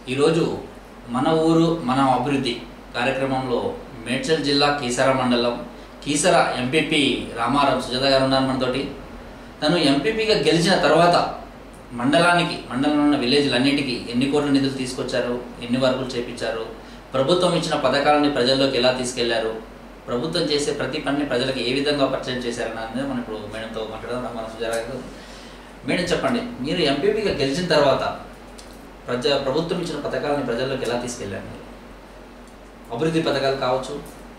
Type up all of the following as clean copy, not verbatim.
ఈరోజు మన ఊరు మన అభివృద్ధి కార్యక్రమంలో మేడ్చల్ జిల్లా కీసర మండలం కీసర ఎంపీపీ రామారం సుజాత గారు ఉన్నారు మనతోటి. తను ఎంపీపీగా గెలిచిన తర్వాత మండలంలో ఉన్న విలేజ్లన్నిటికీ ఎన్ని కోట్ల నిధులు తీసుకొచ్చారు, ఎన్ని వర్కులు చేపించారు, ప్రభుత్వం ఇచ్చిన పథకాలని ప్రజల్లోకి ఎలా తీసుకెళ్లారు, ప్రభుత్వం చేసే ప్రతి పనిని ప్రజలకు ఏ విధంగా పరిచయం చేశారని అనేది మనం ఇప్పుడు మేడంతో మాట్లాడదాం. రామారం సుజాత గారు, మేడం చెప్పండి, మీరు ఎంపీపీగా గెలిచిన తర్వాత ప్రభుత్వం ఇచ్చిన పథకాలని ప్రజల్లోకి ఎలా తీసుకెళ్ళారు? అభివృద్ధి పథకాలు కావచ్చు,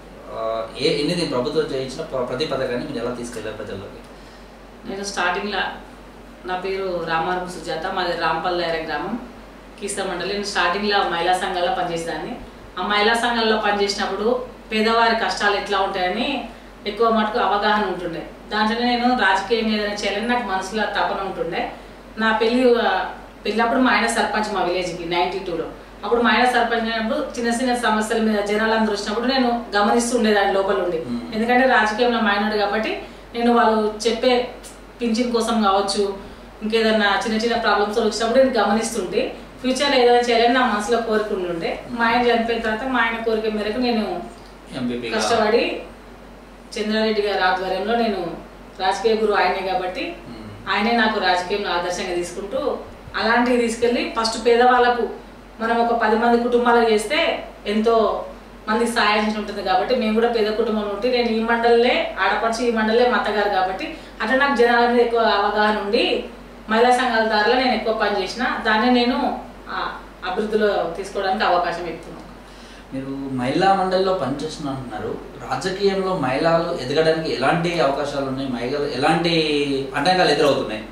ఎన్ని ప్రభుత్వం ఇచ్చిన ప్రతి పథకాన్ని మీరు ఎలా తీసుకెళ్ళారు ప్రజల్లోకి? నేను స్టార్టింగ్లో నా పేరు రామారం సుజాత, మాది రాంపల్లెర గ్రామం, కీసర మండలి. నేను స్టార్టింగ్లో మహిళా సంఘాల్లో పనిచేసేదాన్ని. ఆ మహిళా సంఘాల్లో పనిచేసినప్పుడు పేదవారి కష్టాలు ఎట్లా ఉంటాయని ఎక్కువ మటుకు అవగాహన ఉంటుండే. దాంట్లోనే నేను రాజకీయంగా ఏదైనా చేయాలని నాకు మనసులో తపన ఉంటుండే. నా పెళ్ళప్పుడు మా ఆయన సర్పంచ్ మా విలేజ్కి 92లో. అప్పుడు మా ఆయన సర్పంచ్ అయినప్పుడు చిన్న చిన్న సమస్యల మీద జనాలందరూ వచ్చినప్పుడు నేను గమనిస్తూ ఉండేదాన్ని లోపల ఉండి. ఎందుకంటే రాజకీయంలో మైనడు కాబట్టి నేను వాళ్ళు చెప్పే పింఛన్ కోసం కావచ్చు, ఇంకేదన్నా చిన్న చిన్న ప్రాబ్లమ్స్ వచ్చినప్పుడు నేను గమనిస్తుంటే ఫ్యూచర్లో ఏదైనా చేయాలని నా మనసులో కోరిక ఉండే. మా ఆయన చనిపోయిన తర్వాత మా ఆయన కోరిక మేరకు నేను కష్టపడి చంద్రారెడ్డి గారి ఆధ్వర్యంలో నేను రాజకీయ గురువు ఆయనే కాబట్టి ఆయనే నాకు రాజకీయంలో ఆదర్శంగా తీసుకుంటూ అలాంటివి తీసుకెళ్ళి ఫస్ట్ పేదవాళ్ళకు మనం ఒక 10 మంది కుటుంబాలకు చేస్తే ఎంతో మందికి సహాయం ఉంటుంది కాబట్టి మేము కూడా పేద కుటుంబం ఉంటే నేను ఈ మండలే ఆడపడిచి ఈ మండలే మా అత్తగారు కాబట్టి అట్లా నాకు జనాల మీద ఎక్కువ అవగాహన ఉండి మహిళా సంఘాల ద్వారా నేను ఎక్కువ పని చేసిన దాన్ని నేను అభివృద్ధిలో తీసుకోవడానికి అవకాశం ఇస్తున్నాను. మీరు మహిళా మండలిలో పనిచేస్తున్నారు, రాజకీయంలో మహిళలు ఎదగడానికి ఎలాంటి అవకాశాలు ఉన్నాయి, మహిళలు ఎలాంటి ఆటంకాలు ఎదురవుతున్నాయి?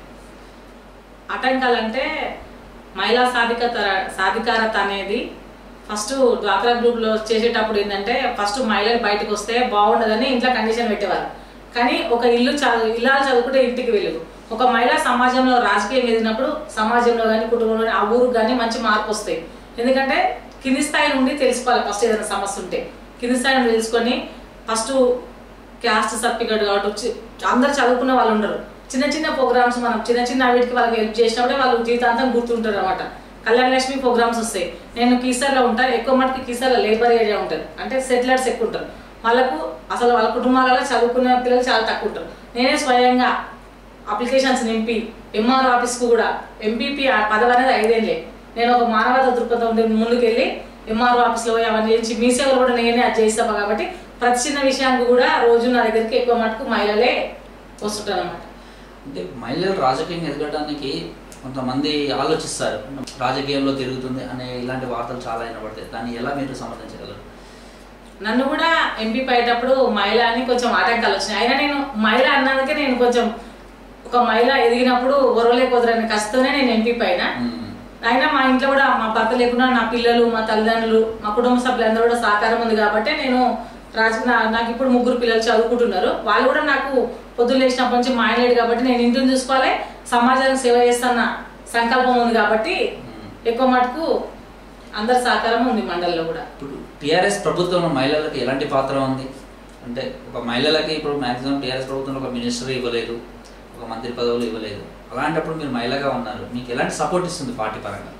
ఆటంకాలు అంటే మహిళా సాధికారత అనేది ఫస్ట్ డ్వాక్రా గ్రూప్లో చేసేటప్పుడు ఏంటంటే ఫస్ట్ మహిళలు బయటకు వస్తే బాగుండదని ఇంట్లో కండిషన్ పెట్టేవారు. కానీ ఒక ఇల్లాలు చదువుకుంటే ఇంటికి వెలుగు. ఒక మహిళా సమాజంలో రాజకీయం ఎదిగినప్పుడు సమాజంలో కానీ కుటుంబంలో కానీ ఆ ఊరికి కానీ మంచి మార్పు వస్తాయి. ఎందుకంటే కింది స్థాయి నుండి తెలుసుకోవాలి. ఫస్ట్ ఏదైనా సమస్య ఉంటే కింది స్థాయి నుండి తెలుసుకొని ఫస్ట్ క్యాస్ట్ సర్టిఫికేట్ కాబట్టి అందరు చదువుకునే వాళ్ళు ఉండరు. చిన్న చిన్న ప్రోగ్రామ్స్ మనం చిన్న చిన్న వీటికి వాళ్ళకి హెల్ప్ చేసినప్పుడే వాళ్ళు జీవితాంతం గుర్తుంటారు అనమాట. కళ్యాణ లక్ష్మి ప్రోగ్రామ్స్ వస్తాయి. నేను కీసర్లో ఉంటాను, ఎక్కువ మటుకు కీసర్లో లేబర్ ఏరియా ఉంటుంది, అంటే సెటిలర్స్ ఎక్కువ ఉంటారు. వాళ్ళకు అసలు వాళ్ళ కుటుంబాలలో చదువుకునే పిల్లలు చాలా తక్కువ ఉంటారు. నేనే స్వయంగా అప్లికేషన్స్ నింపి ఎంఆర్ఓ ఆఫీస్కు కూడా ఎంపీపీ పదవి అనేది 5 ఏళ్ళే నేను ఒక మానవత దృక్పథం ముందుకెళ్ళి ఎంఆర్ఓ ఆఫీస్లో పోయి అవన్నీ చేసి మీ సేవలు కూడా నేనే అది చేస్తాను కాబట్టి ప్రతి చిన్న విషయానికి కూడా రోజు నా దగ్గరికి ఎక్కువ మటుకు మహిళలే వస్తుంటారు అన్నమాట. అంటే మహిళలు రాజకీయంగా ఎదగడానికి కొంతమంది ఆలోచిస్తారు, రాజకీయంలో తిరుగుతుంది అనే ఇలాంటి వార్తలు చాలా వినబడతాయి. దాన్ని ఎలా మీరు సమర్థించగలరు? నన్ను కూడా ఎంపీ అయ్యేటప్పుడు మహిళ అని కొంచెం ఆటంకాలు వచ్చినాయి. అయినా నేను మహిళ అన్నందుకే నేను కొంచెం ఒక మహిళ ఎదిగినప్పుడు ఒరవలే కుదరని కష్టతోనే నేను ఎంపీ అయినా. అయినా మా ఇంట్లో కూడా మా భర్త లేకుండా నా పిల్లలు, మా తల్లిదండ్రులు, మా కుటుంబ సభ్యులందరూ కూడా సహకారం ఉంది కాబట్టి నేను నాకు ఇప్పుడు 3 పిల్లలు చదువుకుంటున్నారు. వాళ్ళు కూడా నాకు పొద్దున్న లేచినప్పటి నుంచి మా ఆయన లేడు కాబట్టి నేను ఇంటిని చూసుకోవాలి, సమాజానికి సేవ చేస్తున్న సంకల్పం ఉంది కాబట్టి ఎక్కువ మటుకు అందరి సహకారం ఉంది మండలిలో కూడా. ఇప్పుడు టీఆర్ఎస్ ప్రభుత్వంలో మహిళలకు ఎలాంటి పాత్ర ఉంది అంటే, ఒక మహిళలకి ఇప్పుడు మాక్సిమం టీఆర్ఎస్ ప్రభుత్వంలో ఒక మినిస్టర్ ఇవ్వలేదు, ఒక మంత్రి పదవులు ఇవ్వలేదు. అలాంటప్పుడు మీరు మహిళగా ఉన్నారు, మీకు ఎలాంటి సపోర్ట్ ఇస్తుంది పార్టీ పరంగా?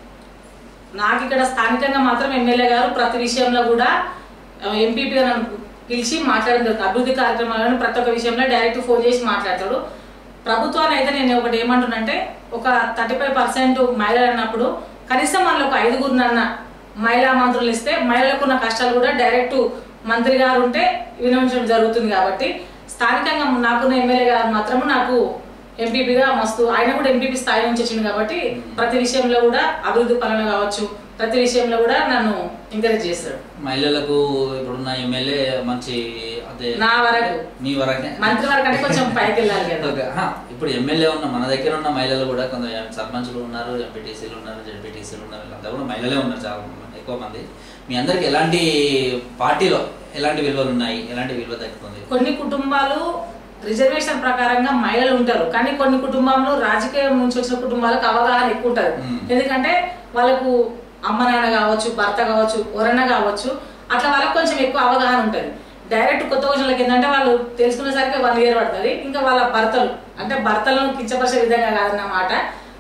నాకు ఇక్కడ స్థానికంగా మాత్రం ఎమ్మెల్యే గారు ప్రతి విషయంలో కూడా ఎంపీపీ నన్ను పిలిచి మాట్లాడడం జరుగుతుంది. అభివృద్ధి కార్యక్రమాలను ప్రతి ఒక్క విషయంలో డైరెక్ట్ ఫోన్ చేసి మాట్లాడతాడు. ప్రభుత్వాన్ని అయితే నేను ఒకటి ఏమంటున్నానంటే, ఒక 35% మహిళలు అన్నప్పుడు కనీసం మనలో ఒక 5గురినన్న మహిళా మంత్రులు ఇస్తే మహిళలకు ఉన్న కష్టాలు కూడా డైరెక్ట్ మంత్రి గారు ఉంటే వినియోగించడం జరుగుతుంది. కాబట్టి స్థానికంగా నాకున్న ఎమ్మెల్యే గారు మాత్రము నాకు ఎంపీపీగా మస్తు, ఆయన కూడా ఎంపీపీ స్థాయి నుంచి వచ్చింది కాబట్టి ప్రతి విషయంలో కూడా అభివృద్ధి పనులు కావచ్చు ప్రతి విషయంలో కూడా నన్ను ఎంకరేజ్ చేస్తాడు. మహిళలకు ఇప్పుడున్న ఎమ్మెల్యే మంచి, అదే నా వరకు మీ వరకే, మంత్రి వరకు అంటే కొంచెం పైకి వెళ్ళాలి కదా. ఇప్పుడు ఎమ్మెల్యే ఉన్న మన దగ్గర ఉన్న మహిళలు కూడా కొంత సర్పంచులు ఉన్నారు, ఎంపీటీసీలు ఉన్నారు, జెడ్పీటీసీలు ఉన్నారు, వీళ్ళంతా కూడా మహిళలే ఉన్నారు చాలా ఎక్కువ మంది. మీ అందరికి ఎలాంటి పార్టీలో ఎలాంటి విలువలు ఉన్నాయి, ఎలాంటి విలువ దక్కుతుంది? కొన్ని కుటుంబాలు రిజర్వేషన్ ప్రకారంగా మహిళలు ఉంటారు, కానీ కొన్ని కుటుంబంలో రాజకీయం నుంచి వచ్చిన కుటుంబాలకు అవగాహన ఎక్కువ ఉంటుంది. ఎందుకంటే వాళ్ళకు అమ్మ నాన్న కావచ్చు, భర్త కావచ్చు, ఎవరన్నా కావచ్చు, అట్లా వాళ్ళకి కొంచెం ఎక్కువ అవగాహన ఉంటుంది. డైరెక్ట్ కొత్త వచ్చినకి ఏంటంటే వాళ్ళు తెలుసుకునేసరికి 1 year పడుతుంది. ఇంకా వాళ్ళ భర్తలు అంటే భర్తలను కించపరిచే విధంగా కాదన్నమాట,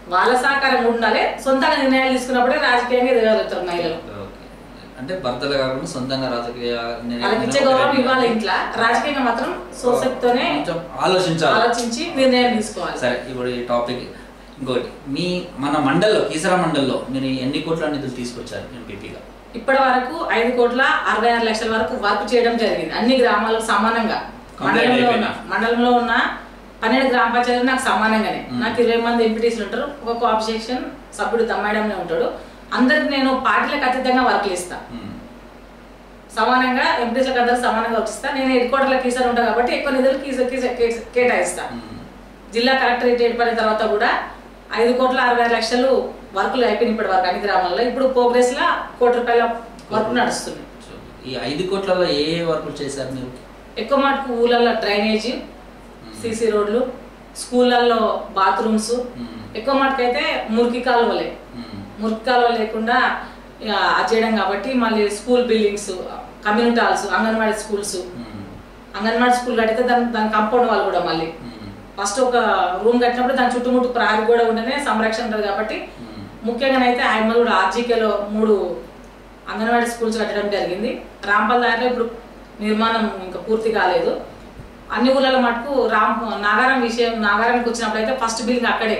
వాళ్ళ సహకారం ఉండాలి. సొంతంగా నిర్ణయాలు తీసుకున్నప్పుడే రాజకీయంగా ఎదగలుగుతారు మహిళలు. అంటే భర్తలు కాకుండా సొంతంగా రాజకీయ వాళ్ళకి ఇచ్చే గౌరవం ఇవ్వాలి. ఇంట్లో రాజకీయంగా మాత్రం సోసక్తోనే ఆలోచించి నిర్ణయం తీసుకోవాలి. సరే, ఇప్పుడు ఈ టాపిక్ ఇంకోటి, మన మండల్లో కీసర మండల్లో మీరు ఎన్ని కోట్ల నిధులు తీసుకొచ్చారు ఎంపీపీగా? ఇప్పటి వరకు 5,66,00,000 వరకు వర్క్ చేయడం జరిగింది అన్ని గ్రామాలకు సమానంగా. మండలంలో ఉన్న 12 గ్రామ పంచాయతీలు నాకు సమానంగానే. నాకు 20 మంది ఎంపీటీసీలు ఉంటారు, ఒక కోఆపరేషన్ సభ్యుడు తమ్మాయిడంలో ఉంటాడు. అందరికి నేను పార్టీలకు అతీతంగా వర్క్లు ఇస్తా, సమానంగా ఎంపీటీసీలకు అందరికి సమానంగా వచ్చిస్తా. నేను హెడ్ క్వార్టర్లో కీసర ఉంటాను కాబట్టి ఎక్కువ నిధులు కేటాయిస్తా. జిల్లా కలెక్టరేట్ ఏర్పడిన తర్వాత కూడా 5,66,00,000 వర్కులు అయిపోయినాయి ఇప్పటి వరకు అన్ని గ్రామాల్లో. ఇప్పుడు ప్రోగ్రెస్ లా ₹1,00,00,000 వర్క్ నడుస్తుంది. ఈ 5 కోట్లలో ఏ వర్కులు చేశారు మీరు? ఎక్కువ మటుకు ఊళ్ళల్లో డ్రైనేజీ, సిసి రోడ్లు, స్కూళ్ళల్లో బాత్రూమ్స్, ఎక్కువ మటుకు అయితే మురికి కాలువలే. మురికి కాలువ లేకుండా అది చేయడం కాబట్టి మళ్ళీ school buildings, community halls, anganwadi school కడితే దాని కాంపౌండ్ వాళ్ళు కూడా మళ్ళీ ఫస్ట్ ఒక రూమ్ కట్టినప్పుడు దాని చుట్టుముట్టు ప్రహరీ కూడా ఉంటేనే సంరక్షణ ఉంటుంది కాబట్టి ముఖ్యంగానైతే హైమల్ కూడా RGKలో 3 అంగన్వాడీ స్కూల్స్ కట్టడం జరిగింది. రాంపల్ దారిలో ఇప్పుడు నిర్మాణం ఇంకా పూర్తి కాలేదు. అన్ని ఊళ్ళలో మటుకు నాగారానికి వచ్చినప్పుడు అయితే ఫస్ట్ బిల్డింగ్ అక్కడే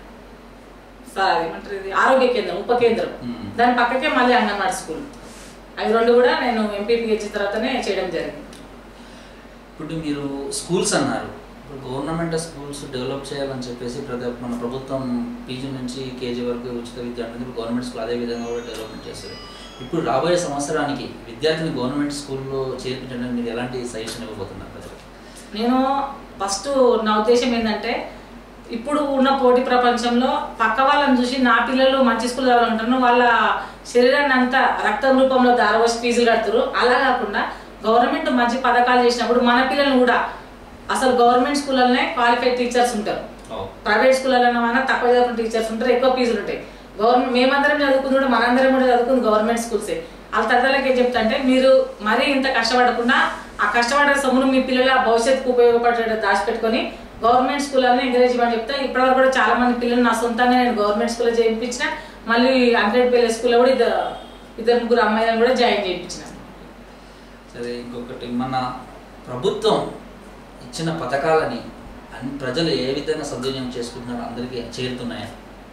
ఆరోగ్య కేంద్రం, ఉప కేంద్రం, దాని పక్కకే మళ్ళీ అంగన్వాడీ స్కూల్. అవి 2 కూడా నేను ఎంపీపీ ఇచ్చిన తర్వాతనే చేయడం జరిగింది. ఇప్పుడు మీరు స్కూల్స్ అన్నారు, గవర్నమెంట్ స్కూల్స్ డెవలప్ చేయాలని చెప్పేసి మన ప్రభుత్వం పీజీ నుంచి కేజీ వరకు ఉచిత విద్య అనేది గవర్నమెంట్ స్కూల్ అదే విధంగా కూడా డెవలప్మెంట్ చేస్తారు. ఇప్పుడు రాబోయే సంవత్సరానికి విద్యార్థిని గవర్నమెంట్ స్కూల్లో చేర్పించడానికి మీరు ఎలాంటి సజెషన్ ఇవ్వబోతున్నారు? నేను ఫస్ట్ నా ఉద్దేశం ఏంటంటే, ఇప్పుడు ఉన్న పోటీ ప్రపంచంలో పక్క వాళ్ళని చూసి నా పిల్లలు మంచి స్కూల్ చదవాలంటారు, వాళ్ళ శరీరాన్ని అంతా రక్తం రూపంలో దారవసి ఫీజులు కడుతురు. అలా కాకుండా గవర్నమెంట్ మంచి పథకాలు చేసినప్పుడు మన పిల్లల్ని కూడా, అసలు గవర్నమెంట్ స్కూల్లోనే క్వాలిఫైడ్ టీచర్స్ ఉంటారు, ప్రైవేట్ స్కూళ్ళలో తక్కువ చదువుకున్న టీచర్స్ ఉంటారు, ఎక్కువ ఫీజులు ఉంటాయి. మేమందరం చదువుకుంది కూడా, మనందరం కూడా చదువుకుంది గవర్నమెంట్ స్కూల్సే. వాళ్ళ తల్లికి ఏం చెప్తా అంటే, మీరు మరీ ఇంత కష్టపడకుండా ఆ కష్టపడే సొమ్మును మీ పిల్లల భవిష్యత్తుకు ఉపయోగపడేటట్టు దాచిపెట్టుకొని గవర్నమెంట్ స్కూళ్ళని ఎంకరేజ్మెంట్ చెప్తా. ఇప్పటివరకు కూడా చాలా మంది పిల్లలు నా సొంతంగా నేను గవర్నమెంట్ స్కూల్లో చేయించిన, మళ్ళీ అంబేద్పల్లి స్కూల్లో కూడా ఇద్దరు ముగ్గురు అమ్మాయిలను కూడా జాయిన్ చేయించిన. సరే, ఇంకొకటి, మన ప్రభుత్వం ఇచ్చిన పథకాలని ప్రజలు ఏ విధంగా సద్వినియోగం చేసుకుంటున్నారు, అందరికీ చేరుతున్నాయా?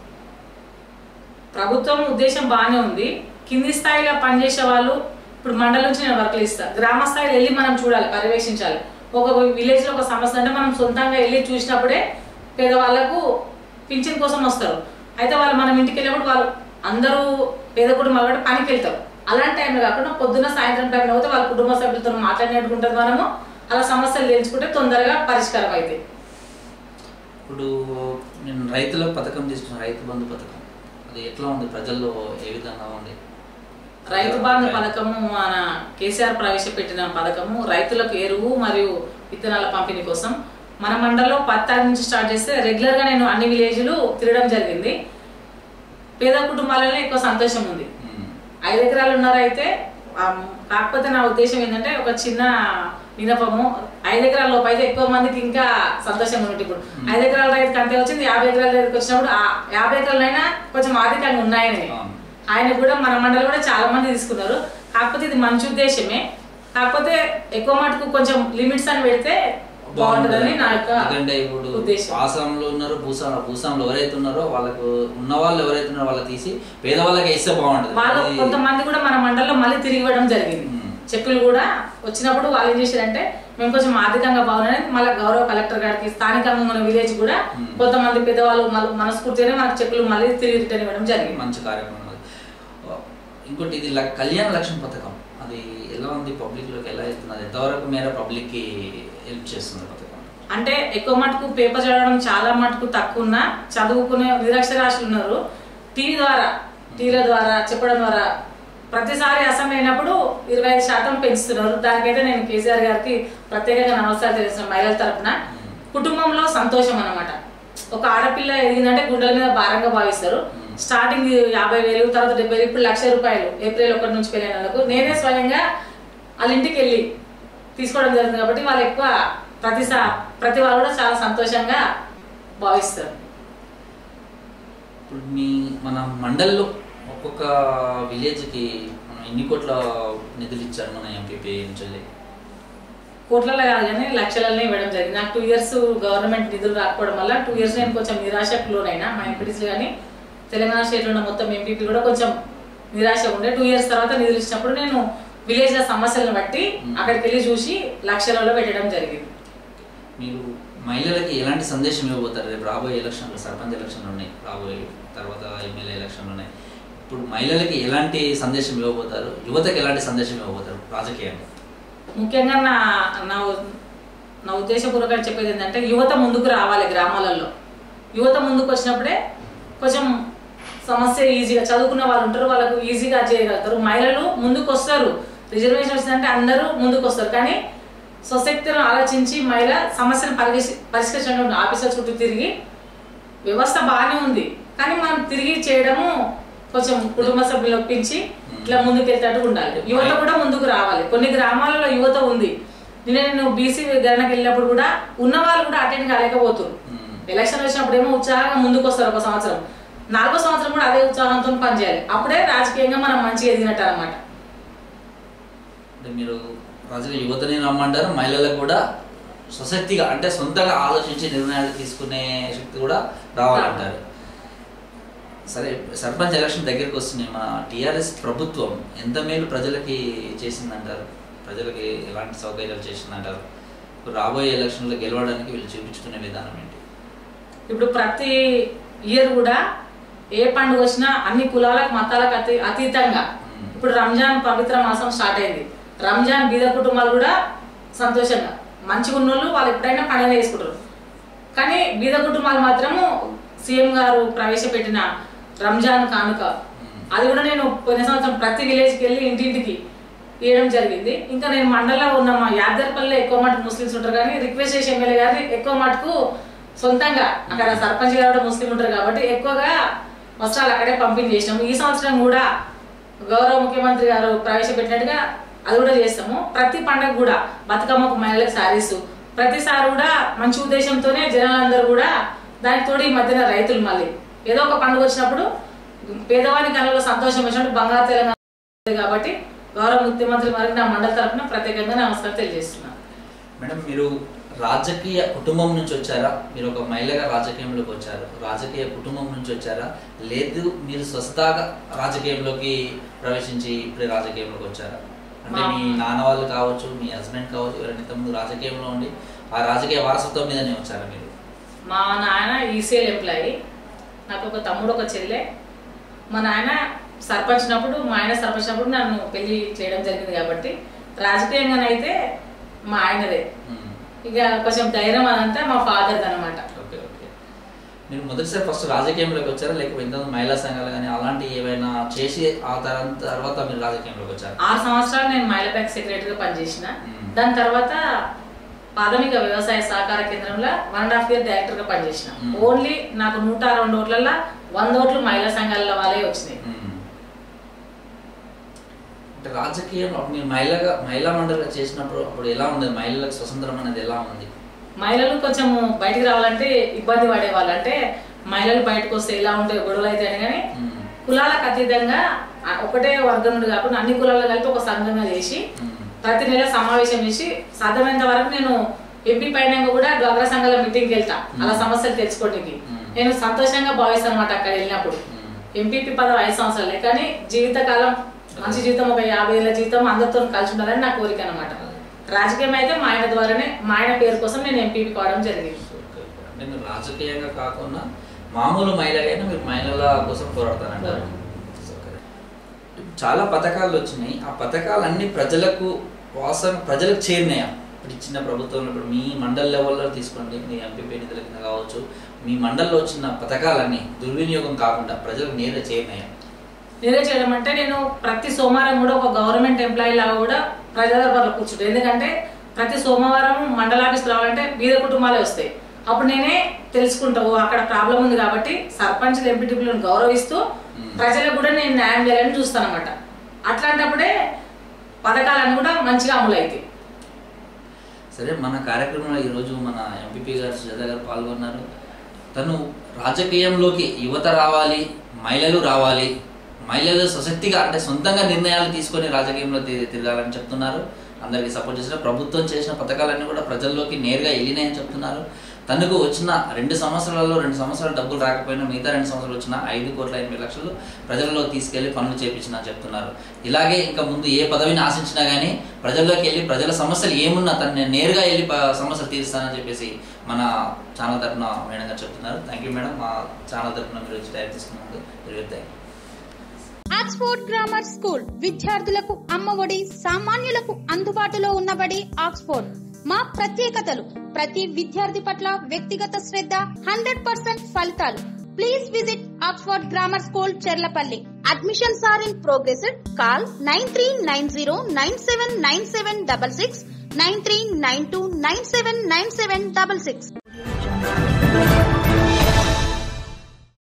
ప్రభుత్వం ఉద్దేశం బాగానే ఉంది. కింది స్థాయిలో పనిచేసే వాళ్ళు ఇప్పుడు మండలం నుంచి నేను వర్క్లు ఇస్తాను. గ్రామ స్థాయిలో వెళ్ళి మనం చూడాలి, పర్యవేక్షించాలి. ఒక విలేజ్లో ఒక సమస్య అంటే మనం సొంతంగా వెళ్ళి చూసినప్పుడే పేదవాళ్ళకు పింఛన్ కోసం వస్తారు. అయితే వాళ్ళు మనం ఇంటికి వెళ్ళినప్పుడు వాళ్ళు అందరూ పేద కుటుంబాలు కూడా పనికి వెళ్తారు. అలాంటి టైంలో కాకుండా పొద్దున్న సాయంత్రం టైంలో పోతే వాళ్ళ కుటుంబ సభ్యులతో మాట్లాడినట్టుకుంటుంది. మనము అలా సమస్యలు తెలుసుకుంటే తొందరగా పరిష్కారం అవుతాయి. ఇప్పుడు నేను రైతుల పథకం తీసుకున్నాను, రైతు బంధు పథకం, అది ఎట్లా ఉంది, ప్రజల్లో ఏ విధంగా ఉంది? రైతు బంధు పథకము మన కేసీఆర్ ప్రవేశపెట్టిన పథకము రైతులకు ఎరువు మరియు విత్తనాల పంపిణీ కోసం. మన మండలంలో 10 తారీఖు నుంచి స్టార్ట్ చేస్తే రెగ్యులర్గా నేను అన్ని విలేజ్లు తిరగడం జరిగింది. పేద కుటుంబాలలో ఎక్కువ సంతోషం ఉంది. 5 ఎకరాలు ఉన్నారైతే, కాకపోతే నా ఉద్దేశం ఏంటంటే ఒక చిన్న వినపము, 5 ఎకరాల లోపు అయితే ఎక్కువ మందికి ఇంకా సంతోషంగా ఉంటుంది. ఇప్పుడు 5 ఎకరాల రైతుకి అంతే వచ్చింది, 50 ఎకరాల రైతుకి వచ్చినప్పుడు 50 ఎకరాలైనా కొంచెం ఆర్థికంగా ఉన్నాయని ఆయన కూడా మన మండలి కూడా చాలా మంది తీసుకున్నారు. కాకపోతే ఇది మంచి ఉద్దేశమే, కాకపోతే ఎక్కువ మటుకు కొంచెం లిమిట్స్ అని పెడితే బాగుంటుందని నా యొక్క ఉద్దేశం. ఆసాంలో ఉన్నారు, భూసాంలో ఎవరైతే ఉన్నారో వాళ్ళకు ఉన్న వాళ్ళు ఎవరైతే ఉన్నారో వాళ్ళకి తీసి పేదవాళ్ళకి ఇస్తే బాగుంటుంది. వాళ్ళు కొంతమంది కూడా మన మండలిలో మళ్ళీ తిరిగి ఇవ్వడం జరిగింది. చెక్కులు కూడా వచ్చినప్పుడు వాళ్ళు ఏం చేశారంటే, మేము కొంచెం ఆర్థికంగా బాగున్నాయని మళ్ళీ గౌరవ కలెక్టర్ గారికి, స్థానికంగా మన విలేజ్ కూడా కొంతమంది పెద్దవాళ్ళు మనస్ఫూర్తిగానే మనకు చెక్కులు మళ్ళీ తిరిగి రిటర్న్ ఇవ్వడం జరిగింది. మంచి కార్యక్రమం. ఇంకోటి, ఇది కళ్యాణ లక్ష్మి పథకం, అది ఎలా ఉంది, పబ్లిక్ లోకి ఎలా వెళ్తున్నది, ఎంతవరకు మేర పబ్లిక్ కి హెల్ప్ చేస్తుంది పథకం? అంటే ఎక్కువ మటుకు పేపర్ చదవడం చాలా మటుకు తక్కువ ఉన్నా, చదువుకునే నిరక్షరాస్యులు ఉన్నారు. టీవీల ద్వారా చెప్పడం ద్వారా ప్రతిసారి అసెంబ్లీ అయినప్పుడు 25% పెంచుతున్నారు. దానికైతే నేను కేసీఆర్ గారికి ప్రత్యేకంగా నమస్కారం చేసిన మహిళల తరఫున. కుటుంబంలో సంతోషం అన్నమాట. ఒక ఆడపిల్ల ఎదిగిందంటే గుండెల మీద భారంగా భావిస్తారు. స్టార్టింగ్ 50,000, తర్వాత 70,000, ఇప్పుడు ₹1,00,000 ఏప్రిల్ 1 నుంచి పెళ్ళైన వాళ్ళకు నేనే స్వయంగా వాళ్ళ ఇంటికి వెళ్ళి తీసుకోవడం జరుగుతుంది. కాబట్టి వాళ్ళు ఎక్కువ ప్రతి వాళ్ళు కూడా చాలా సంతోషంగా భావిస్తారు. ఇప్పుడు మన మండల్లో ఒక్కొక్క విలేజ్కి మనం ఎన్ని కోట్ల నిధులు ఇచ్చారు మన ఎంపీపీ నుంచి? కోట్లలో కాదు కానీ లక్షలలో ఇవ్వడం జరిగింది. నాకు 2 years గవర్నమెంట్ నిధులు రాకపోవడం వల్ల 2 years నేను కొంచెం నిరాశకు లోనైనా. మా ఎంపీటీసీలు కానీ తెలంగాణ స్టేట్లో ఉన్న మొత్తం ఎంపీపీ కూడా కొంచెం నిరాశ ఉండే. 2 years తర్వాత నిధులు ఇచ్చినప్పుడు నేను విలేజ్ల సమస్యలను బట్టి అక్కడికి వెళ్ళి చూసి లక్షలలో పెట్టడం జరిగింది. మీరు మహిళలకి ఎలాంటి సందేశం ఇవ్వబోతారు? రేపు రాబోయే ఎలక్షన్లు, సర్పంచ్ ఎలక్షన్లు ఉన్నాయి, రాబోయే తర్వాత ఎమ్మెల్యే ఎలక్షన్లు ఉన్నాయి. ఇప్పుడు మహిళలకి ఎలాంటి సందేశం ఇవ్వబోతారు? యువతకి ఎలాంటి సందేశం ఇవ్వబోతారు రాజకీయంగా? ముఖ్యంగా నా ఉద్దేశపూర్వకంగా చెప్పేది ఏంటంటే యువత ముందుకు రావాలి. గ్రామాలలో యువత ముందుకు వచ్చినప్పుడే కొంచెం సమస్య ఈజీగా, చదువుకున్న వాళ్ళు ఉంటారు, వాళ్ళకు ఈజీగా చేయగలుగుతారు. మహిళలు ముందుకు వస్తారు. రిజర్వేషన్ వచ్చిందంటే అందరూ ముందుకు వస్తారు. కానీ స్వశక్తిని ఆలోచించి మహిళ సమస్యను పరిష్కరించడం ఆఫీసర్ చుట్టూ తిరిగి వ్యవస్థ బాగానే ఉంది. కానీ మనం తిరిగి చేయడము కొంచెం కుటుంబ సభ్యులు ఒప్పించి ఇట్లా ముందుకు వెళ్తేట్టు ఉండాలి. యువత కూడా ముందుకు రావాలి. కొన్ని గ్రామాలలో యువత ఉంది. నేను బీసీ గణనకి వెళ్ళినప్పుడు కూడా ఉన్న వాళ్ళు కూడా అటెండ్ కాలేకపోతారు. ఎలక్షన్ వచ్చినప్పుడు ఏమో ఉత్సాహంగా ముందుకు వస్తారు. 1 సంవత్సరం, 4వ సంవత్సరం కూడా అదే ఉత్సాహంతో పనిచేయాలి. అప్పుడే రాజకీయంగా మనం మంచిగా ఎదిగినట్టు అనమాట. మీరు రాజకీయ యువతని రమ్మంటారు, మహిళలకు కూడా స్వశక్తిగా అంటే సొంతంగా ఆలోచించి నిర్ణయాలు తీసుకునే శక్తి కూడా రావాలంటారు. సరే, సర్పంచ్ ఎలక్షన్ దగ్గరికి వస్తున్నాయి. మన టీఆర్ఎస్ ప్రభుత్వం ఎంత మేలు ప్రజలకి చేసిందంటారు? ప్రజలకి ఎలాంటి సౌకర్యాలు చేసిందంటారు? రాబోయే ఎలక్షన్లో గెలవడానికి వీళ్ళు చూపించుకునే విధానం ఏంటి? ఇప్పుడు ప్రతి ఇయర్ కూడా ఏ పండుగ వచ్చినా అన్ని కులాలకు మతాలకు అతీతంగా ఇప్పుడు రంజాన్ పవిత్ర మాసం స్టార్ట్ అయింది. రంజాన్ బీద కుటుంబాలు కూడా సంతోషంగా మంచిగా ఉన్నోళ్ళు వాళ్ళు ఎప్పుడైనా పండుగ చేసుకుంటారు. కానీ బీద కుటుంబాలు మాత్రము సీఎం గారు ప్రవేశపెట్టిన రంజాన్ కానుక అది కూడా నేను పోయిన సంవత్సరం ప్రతి విలేజ్కి వెళ్ళి ఇంటింటికి ఇవ్వడం జరిగింది. ఇంకా నేను మండలంలో ఉన్న మా యాదర్పల్లిలో ఎక్కువ మటుకు ముస్లిమ్స్ ఉంటారు. కానీ రిక్వెస్ట్ చేసి ఎమ్మెల్యే గారిని ఎక్కువ మటుకు సొంతంగా అక్కడ సర్పంచ్ గారు కూడా ముస్లిం ఉంటారు కాబట్టి ఎక్కువగా వస్త్రాలు అక్కడే పంపిణీ చేసినాము. ఈ సంవత్సరం కూడా గౌరవ ముఖ్యమంత్రి గారు ప్రవేశపెట్టినట్టుగా అది కూడా చేస్తాము. ప్రతి పండుగ కూడా బతుకమ్మకు మహిళలకు శారీస్ ప్రతిసారి కూడా మంచి ఉద్దేశంతోనే జనాలందరూ కూడా దానికి తోడు ఈ మధ్యన రైతులు మళ్ళీ ఏదో ఒక పండుగ వచ్చినప్పుడు పేదవాని కళ్ళలో సంతోషం వచ్చినట్టు బంగారు తెలంగాణ కాబట్టి గౌరవ ముఖ్యమంత్రి వారికి నా మండలి తరఫున ప్రత్యేకంగా నమస్కారం తెలియజేస్తున్నాను. మేడం, మీరు రాజకీయ కుటుంబం నుంచి వచ్చారా? మీరు ఒక మహిళగా రాజకీయంలోకి వచ్చారు. రాజకీయ కుటుంబం నుంచి వచ్చారా? లేదు మీరు స్వస్థాగా రాజకీయంలోకి ప్రవేశించి ఇప్పుడే రాజకీయంలోకి వచ్చారా? అంటే మీ నాన్న వాళ్ళు కావచ్చు, మీ హస్బెండ్ కావచ్చు, ఎవరైనా ఇంతకుముందు రాజకీయంలో ఉండి ఆ రాజకీయ వారసత్వం మీదనే వచ్చారా మీరు? మా నాయన ఈసీఎల్ ఎంప్లాయీ, నాకు ఒక తమ్ముడు ఒక చెల్లె. మా నాయన సర్పంచ్ ఉన్నప్పుడు మా ఆయన సర్పంచ్ ఉన్నప్పుడు నన్ను పెళ్లి చేయడం జరిగింది కాబట్టి రాజకీయంగానైతే మా ఆయనదే. ఇక కొంచెం ధైర్యం అదంతా మా ఫాదర్ది అనమాట. Okay okay. మీరు మొదటిసారి ఫస్ట్ రాజకీయంలోకి వచ్చారా, లేకపోతే ఇంతకుముందు మహిళా సంఘాలు కానీ అలాంటివి ఏమైనా చేసి ఆ తర్వాత మీరు రాజకీయంలోకి వచ్చారు? 6 సంవత్సరాలు నేను మహిళా బ్యాంక్ సెక్రటరీగా పనిచేసిన. దాని తర్వాత ప్రాథమిక వ్యవసాయ సహకార కేంద్రంలో 1.5 year డైరెక్టర్గా పనిచేసిన. ఓన్లీ నాకు 102 ఓట్లలో 100 ఓట్లు మహిళా సంఘాల వాళ్ళే వచ్చినాయి. అంటే రాజకీయం మీరు మహిళా మండలిగా చేసినప్పుడు అప్పుడు ఎలా ఉండేది? మహిళలకు స్వతంత్రం అనేది ఎలా ఉంది? మహిళలు కొంచెం బయటికి రావాలంటే ఇబ్బంది పడేవాళ్ళు. అంటే మహిళలు బయటకు వస్తే ఎలా ఉంటే గొడవలు అయితే కానీ కులాలకు అతీతంగా ఒకటే వర్గం నుండి కాకుండా అన్ని కులాలు కలిపి ఒక సంఘంగా చేసి ప్రతి నెల సమావేశం చేసి సాధ్యమైనంత వరకు నేను ఎంపీ పైన కూడా డ్వాక్రా సంఘాల మీటింగ్కి వెళ్తా అలా సమస్యలు తెలుసుకోవడానికి. నేను సంతోషంగా భావిస్తాను అన్నమాట. అక్కడ వెళ్ళినప్పుడు ఎంపీపీ పదవి 5 సంవత్సరాలే కానీ జీవితకాలం మంచి జీవితం, ఒక 50 ఏళ్ళ జీవితం అందరితో కలిసి ఉండాలని నా కోరిక అనమాట. రాజకీయం అయితే మా ఆయన ద్వారానే, మా ఆయన పేరు కోసం నేను ఎంపీపీ కావడం జరిగింది. అంటే మీరు రాజకీయంగా కాకుండా మామూలు మహిళలైనా మీరు మహిళల కోసం పోరాడతారంటారు. చాలా పథకాలు వచ్చినాయి. ఆ పథకాలన్నీ ప్రజలకు చేరినాయా? ఇప్పుడు ఇచ్చిన ప్రభుత్వంలో ఇప్పుడు మీ మండల లెవెల్లో తీసుకోండి, మీ ఎంపీపీ నిధుల కింద కావచ్చు, మీ మండలంలో వచ్చిన పథకాలన్నీ దుర్వినియోగం కాకుండా ప్రజలకు నేరుగా చేరినాయా? నేనే చేయడం అంటే నేను ప్రతి సోమవారం కూడా ఒక గవర్నమెంట్ ఎంప్లాయీ లాగా కూడా ప్రజల దర్బార్లో కూర్చుంటాను. ఎందుకంటే ప్రతి సోమవారం మండల ఆఫీస్కి రావాలంటే బీద కుటుంబాలే వస్తాయి. అప్పుడు నేనే తెలుసుకుంటావు అక్కడ ప్రాబ్లం ఉంది కాబట్టి సర్పంచ్లు ఎంపీటీపీలను గౌరవిస్తూ ప్రజలకు కూడా నేను న్యాయం చేయాలని చూస్తాను అనమాట. అట్లాంటప్పుడే పథకాలన్నీ కూడా మంచిగా అమలు అవుతాయి. సరే, మన కార్యక్రమంలో ఈరోజు మన ఎంపీపీ గారు సుజాత గారు పాల్గొన్నారు. తను రాజకీయంలోకి యువత రావాలి, మహిళలు రావాలి, మహిళలు సశక్తిగా అంటే సొంతంగా నిర్ణయాలు తీసుకొని రాజకీయంలో తిరగాలని చెప్తున్నారు. అందరికీ సపోర్ట్ చేసిన ప్రభుత్వం చేసిన పథకాలన్నీ కూడా ప్రజల్లోకి నేరుగా వెళ్ళినాయని చెప్తున్నారు. తనకు వచ్చిన 2 సంవత్సరాల్లో 2 సంవత్సరాలు డబ్బులు రాకపోయినా మిగతా 2 సంవత్సరాలు వచ్చిన 5,80,00,000 ప్రజల్లో తీసుకెళ్లి పనులు చేపించిన చెప్తున్నారు. ఇలాగే ఇంకా ముందు ఏ పదవిని ఆశించినా గానీ ప్రజల్లోకి వెళ్ళి ప్రజల సమస్యలు ఏమున్నా తను నేరుగా వెళ్ళి సమస్యలు తీరుస్తానని చెప్పేసి మన ఛానల్ తరఫున మేడం గారు చెప్తున్నారు. థ్యాంక్ యూ మేడం, మా ఛానల్ తరఫున మీరు వచ్చి టైం తీసుకున్నందుకు. ఆక్స్ఫోర్డ్ గ్రామర్ స్కూల్ విద్యార్థులకు అమ్మఒడి, సామాన్యులకు అందుబాటులో ఉన్నబడి ఆక్స్ఫోర్డ్. మా ప్రత్యేకతలు: ప్రతి విద్యార్థి పట్ల వ్యక్తిగత శ్రద్ధ, 100% ఫలితాలు. Please visit Oxford grammar school, Cherlapalli. Admissions are in progress. Call 9390979766, 9392979766.